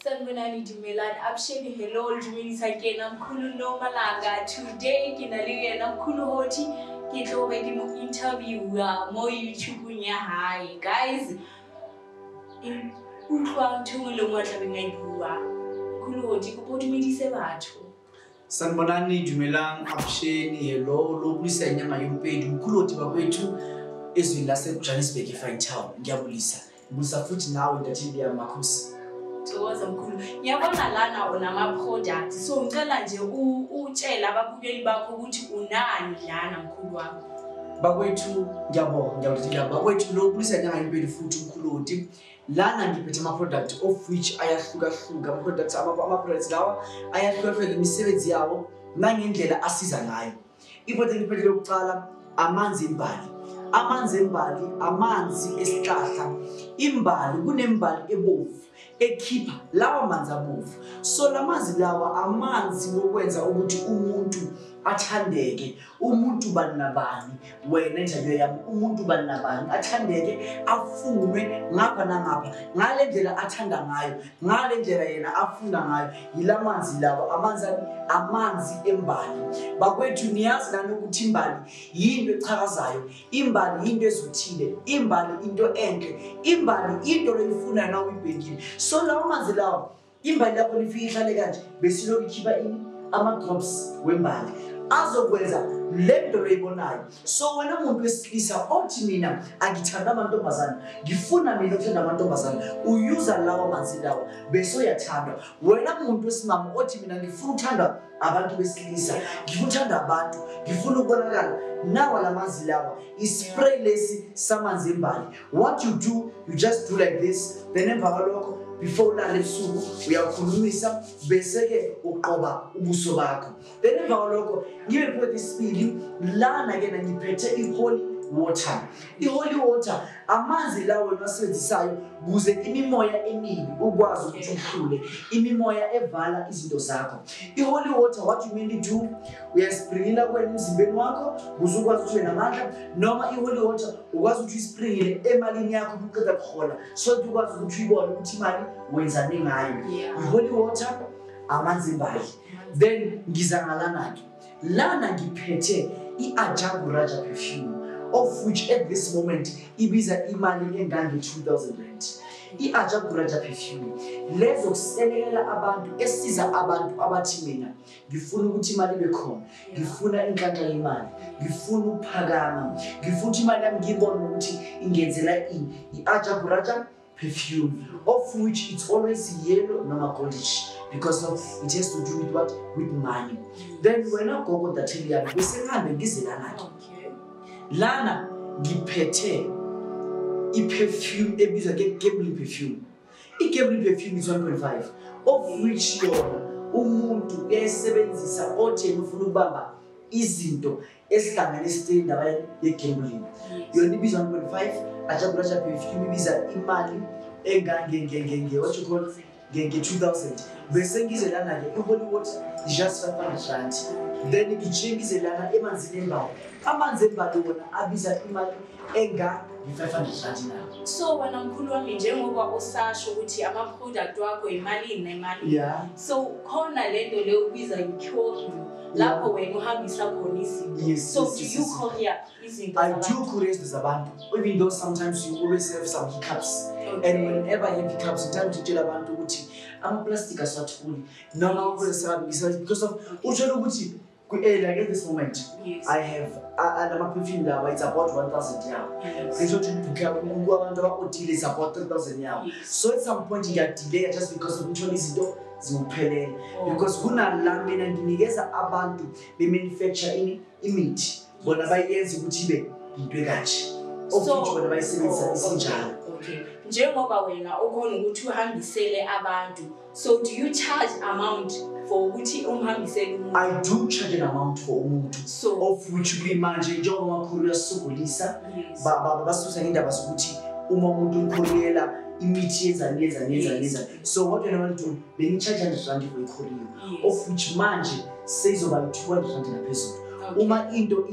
Sanibonani Dumelani, absheni hello Dumisa ke namkhulu Nomalanga. Today ke na le yena mkhulu Hoti ke tlo be di mo interview mo YouTube ya hae. Guys, in utlwa ntho le mo tla be ngai bua. Mkhulu Hoti go podumedise batho. Sanibonani Dumelang, absheni hello lo bulisa inyama yompedi mkhulu Hoti bakwethu ezweni lase Johannesburg eFine Town. Ngiyabulisa. Ngibulisa futhi nawe ntathindi yamakhosi. Thokoza mkhulu. Ngiyabona lana unama products. So ngicela nje utshela ababukeli bakho ukuthi unani lana mkhulu wami. Bakwethu ngiyabonga bakwethu lo bulisa inyama yompedi futhi mkhulu Hoti. Lana ngiphethe ama product of which ayahluka ama products ama products lawa ayahluka imisebenzi yawo nangendlela asiza ngayo. Iphothe ngiphethe lokuqala amanzi embali. Amanzi embali, amanzi esihlahla. Imbali kunembali ebovu ekhipha lawa manzi abovu. So lamanzi lawa amanzi wokwenza ukuthi umuntu athandeke. Umuntu banabani wena enjayo yami umuntu banabani athandeke afunwe ngapha nangapha ngale ndlela athanda ngayo ngale ndlela yena afunda ngayo yilamanzi lawa amanzi embali. Bakwethu niyazi nani ukuthi imbali yinto echakazayo, imbali into ezothile, imbali into enhle, imbali into loyifuna na uyibhekile. So lawa manzi lawa imbali lapho lifika ihlale kanje besilo ikhipha ama drops wembali azokwenza lento loyibonayo. So wena umuntu wesilisa othi mina angithanda amantombazana ngifuna mina ukuthanda amantombazana uyuza lawa manzi lawa bese uyathandwa. Wena umuntu wesimama othi mina ngifuna ukuthanda abantu besilisa ngifuna ukuthanda abantu ngifuna ukubonakala nawa lamanzi lawa ispray lesi samanzi embali. What you do, you just do like this, then emva kwalokho before ulale ebusuku uyakhulumisa bese ke uqoba ubuso bakho. Then emva kwalokho ngibe phakathi isibili lana ke ngiphethe iholy water. Iholy water amanzi lawo enosebenzisayo kuze imimoya emibi ukwazi ukuthi uhlule imimoya evala izinto zakho. Iholy water what you mainly do uyaspringila kwena emzimbeni wakho kuze ukwazi ukuthi namandla, noma iholy water ukwazi ukuthi uspringile emalini yakho ukuqeda kuhola so ukuthi ukwazi ukuthi uyibone ukuthi imali wenzani ngayo. Iholy water amanzi embali. Then ngizangalana ke lana ngiphethe iAjabu Raja perfume of which at this moment ibiza imali engange 2000 rand. iAjabu Raja perfume lezo kuselela abantu esiza abantu abathi mina ngifuna ukuthi imali bekhona, ngifuna inhlanhla yemali, ngifuna ukuphakama, ngifuna ukuthi imali yami ngibone ukuthi ingenzela ini. iAjabu Raja perfume of which it's always yellow noma goldish because of it has to do with what, with money. Then when I go with the tell bese ngihambe ngizelana ke lana ngiphethe iperfume ebizwa ke Gabriel perfume. iGabriel perfume is 1.5 of which yona umuntu uyayisebenzisa othi ufuna ukubamba izinto esihlangane sitendaba yeGabriel. Yona ibiza 1.5. Ajabu Raja perfume ibiza imali engange what you call ngenge 2000 bese ngizelana ke iholy water just 500 rand. Then ngichengizelana emanzini embali. Amanzi embali wona abiza imali enga 500 rand na. So wena mkhulu wami njengoba usasho ukuthi ama product wakho imali nemali. So khona lento le ubiza iCourier lapho wena uhambisa khona izinto. So do you courier izinto? I do courier zabantu, even though sometimes you always have some hiccups. And whenever you have hiccups, time to tell abantu ukuthi ama plastic aswathuli noma ukusebenzisa because of utshela ukuthi like at this moment I have ama perfume lawa it's about 1000 yawo. Ngisho ukuthi abantu abaodile is about 3000 yawo. So at some point you get delay just because of uthola izinto ziphelele because kunala mina nginikeza abantu be manufacture imithi bona bayenza ukuthi ibe into ekanje of bona bayisebenzisa isinjalo. Okay, njengoba wena ukhona ukuthi uhambisele abantu, so do you charge amount for ukuthi umhambisele umuntu? I do charge an amount for umuntu, so of which we manje njengoba courier sokholisa basusa indaba sokuthi uma umuntu ukhoriyela imithi yenza. So what you want to do, they charge 100 rand for courier of which manje sezoba 200 rand ngaphezulu. Uma into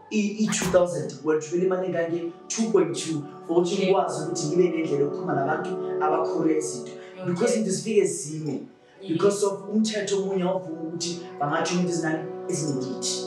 i2000 wethulela imali engange 2.2 for ukuthi ukwazi ukuthi ngibe nendlela yokukhuluma nabantu abakhore izinto. because into sifike zime because of umthetho omunye ovuma ukuthi bangathi umuntu izinani ezingithi.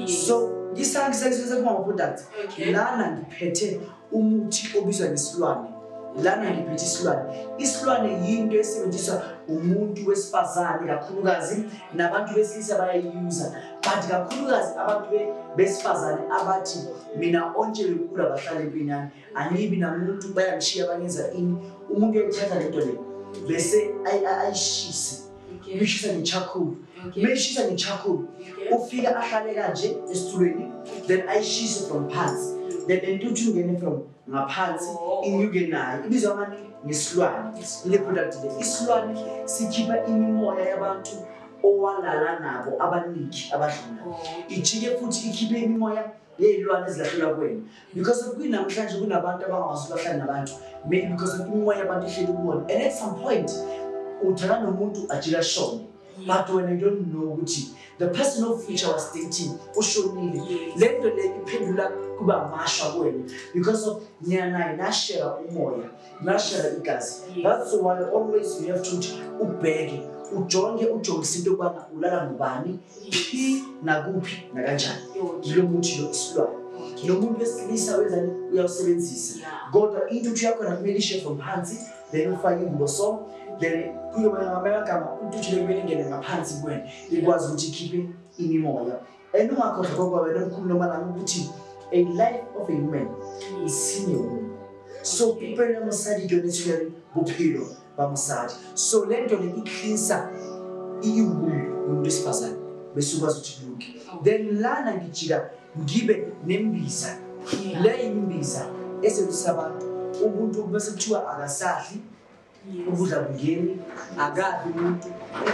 So ngisangise kuma product lana ngiphethe umuthi obizwa ngesilwane. Lana ngiphethe isilwane. Isilwane yinto esebenziswa umuntu wesifazane kakhulukazi nabantu besilisa bayayuza, but kakhulukazi abantu besifazane abathi mina ontshele ukula bahlala empini yami angibi namuntu bayangishiya bangenza ini. Umuntu ethatha lento le bese ayishise. Uyishisa nge-charcoal. Uyishisa nge-charcoal. Ufika ahlale kanje esitulweni then ayishise from phansi. Then entuthu ngene from ngaphansi inyuke nayo. Ibizwa manje ngesilwane. Le product le isilwane sikhipha imimoya yabantu owalala nabo abaningi abadlula. Ijike futhi ikhiphe imimoya yezilwane ezilahlela kwena. Because of kunamhlanje kunabantu abangakwazi ukuhlala nabantu. Maybe because of imimoya yabantu ehleli kubona. And at some point uthana nomuntu ajika shone. But when I don't know ukuthi the person of which I was dating ushonile, lento le iphendula kuba masha kwena because of nyana nashare umoya, nashare igazi. That's why always you have to ubheke, ujonge into kubana ulala ngubani, phi nakuphi nakanjani. Lo muntu lo isilwane. Lo muntu wesilisa wenzani uyawusebenzisa. Kodwa into yakho nakumele ishe from phansi, then ufake ingubo so then kuyoba ngamagama untuthu lekumele ingene ngaphansi kwena ikwazi ukuthi ikhiphe imimoya. And ungakhohlwa ngoba wena mkhulu noma nami ukuthi a life of a woman isine woman. So kuphela mosadi donetshwele bophelo ba mosadi. So lento le ikhlisa iwumuntu umuntu wesifazane bese ukwazi ukuthi luke. Then lana ngijika ngibe nembiza. Le imbiza esebenzisa abantu umuntu bese kuthiwa akasadli ukudla kungeni akabi umuntu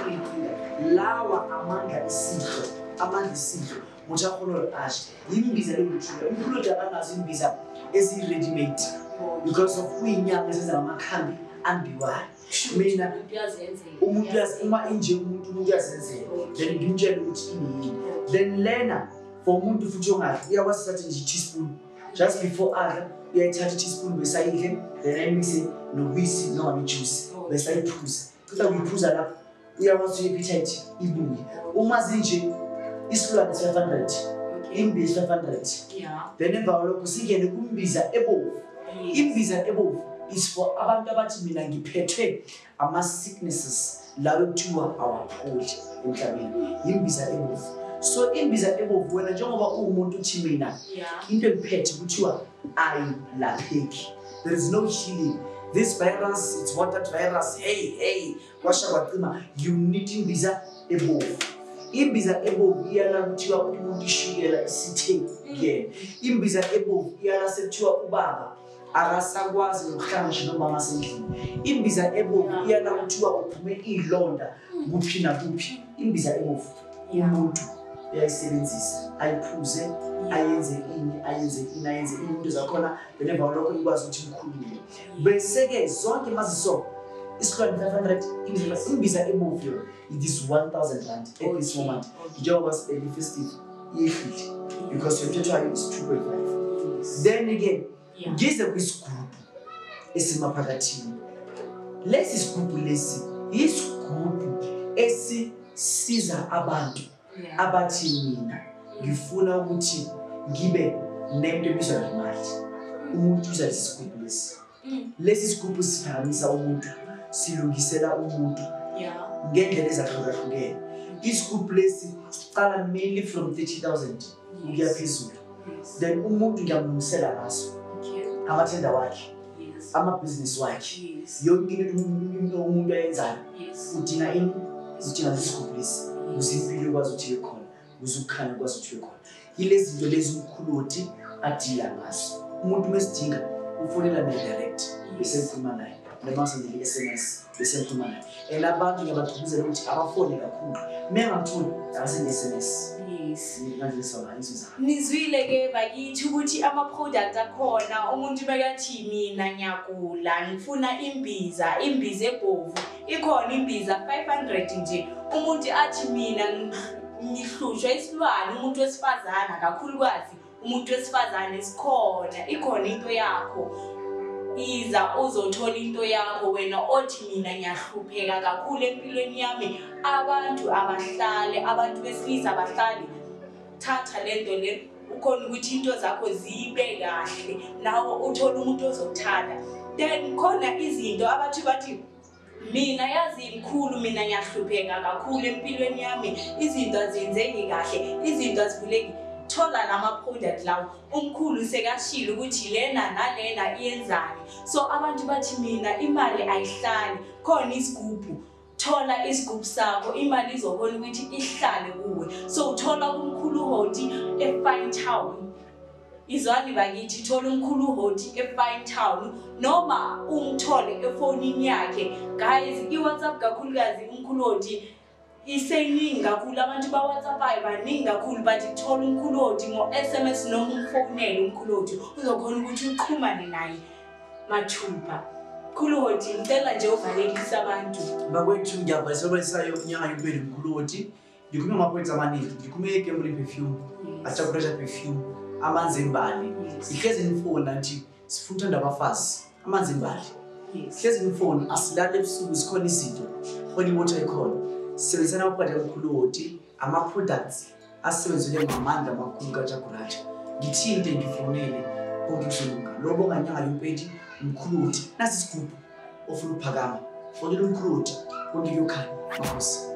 enkinga lawa amandla isidlo muthi akhona ashe imbiza lebuthula umuntu akanazo imbiza ezi ready made because of kuyinyanga ezenza amakhambi ambiwayo. Mina umuntu uma inje umuntu uyazenzela then ngimtshela ukuthi inini then lena for umuntu futhi ongadli uyakwazi thatha nje teaspoon just before adla uyayithatha teaspoon besayidle then ayimix nobisi noma ijuice bese ayiphuza. Kuthi uyiphuza lapho uyakwazi appetite ibuye. Uma zinje isilwane 500 imbiza 500 then emva kwalokho singene kumbiza ebovu. Imbiza ebovu is for abantu abathi mina ngiphethwe ama sicknesses lawo kuthiwa awapholi emhlabeni. Imbiza ebovu. So imbiza ebovu wena njengoba umuntu uthi mina into engiphethe kuthiwa ayilapheki. There is no healing. This virus, it's what that virus. Hey, washa kwatima. You need imbiza ebovu. Imbiza ebovu iyala kuthiwa umuntu ishukela isithe again. Imbiza ebovu iyala sekuthiwa ubaba akasakwazi nokuhlangana nomama sendlini. Imbiza ebovu iyala kuthiwa uphume izilonda kuphi nakuphi. Imbiza ebovu umuntu uyayisebenzisa ayiphuze ayenze into zakhona then emva kwalokho ikwazi ukuthi imkhulule. Bese ke zonke maziso isilwane 500 imbiza ebovu it is 1000 rand at this moment. Njengoba sibe festive yehlile because your total is 2.5. Then again ngize kwisigubhu esimaphakathini. Lesi sigubhu lesi isigubhu esisiza abantu abathi mina ngifuna ukuthi ngibe nento ebizwa ngemali. Umuntu uza isigubhu lesi. Lesi sigubhu sihambisa umuntu silungisela umuntu ngendlela ezahlukahlukene. Isigubhu lesi siqala mainly from 30,000 ukuya phezulu. Then umuntu ngiyamlungisela ngaso amathenda wakhe, ama-business wakhe, yonke into umuntu ayenzayo udinga ini, udinga isigubhu lesi ukuze impilo ikwazi ukuthi ibe khona, ukuze ukukhanya ikwazi ukuthi ibe khona. Yilezi zinto lezi umkhuluti adila ngazo. Umuntu mesidinga ufonela ne-direct bese ngikhuluma naye noma sendele i-SMS bese ngikhuluma naye. And abantu ngiyabagqugquzela ukuthi abafone kakhulu mengakutholi asende SMS. Nizwile ke bakithi ukuthi ama-product akhona umuntu bekathi mina ngiyagula ngifuna imbiza ebovu ikhona imbiza 500 nje. Umuntu athi mina ngihlushwa isilwane umuntu wesifazana kakhulukazi umuntu wesifazane ikhona into yakho iza uzothola into yakho wena othi mina ngiyahlupheka kakhulu empilweni yami abantu abahlale abantu besilisa abahlale thatha lento le ukhona ukuthi into zakho zibe kahle nawo uthola umuntu ozokuthanda then khona izinto abathi bathi mina yazi imkhulu mina ngiyahlupheka kakhulu empilweni yami izinto azenzeki kahle izinto azivuleki thola lama product lawo umkhulu sekashilo ukuthi lena nalena iyenzani so abantu bathi mina imali ayihlali khona isigubhu thola isigubhu sakho imali izokhona ukuthi ihlale kuwe so uthola umkhulu hoti eFine Town izwani bakithi thola umkhulu hoti eFine Town noma umthole efonini yakhe guys iWhatsApp kakhulukazi umkhulu hoti iseningi kakhulu abantu ba WhatsApp baningi kakhulu but thola umkhulu hoti ngo SMS noma umfonele umkhulu hoti uzokhona ukuthi uxhumane naye mathupha umkhulu hoti ngicela nje uvalekisa abantu bakwethu ngiyabasisayo unyanga yobeli umkhulu hoti ngikume ama-points amaningi ngikume iGamble perfume achakurasha perfume amanzi embali ihlezi nifoni nathi sifuna ndabafazi amanzi embali ihlezi nifoni asilale ebusuku sikhona izinto khona imoto ekhona sisebenzisana amaphakathi omkhulu hoti ama-products asebenzele ngamandla amakhulu kaJaguaracha ngithinte ngifonele konke kuzolunga lobo nganyanga yobeli umkhulu hoti nasi isigubhu ofuna ukuphakama fonela umkhulu hoti konke kuyokhanya makosi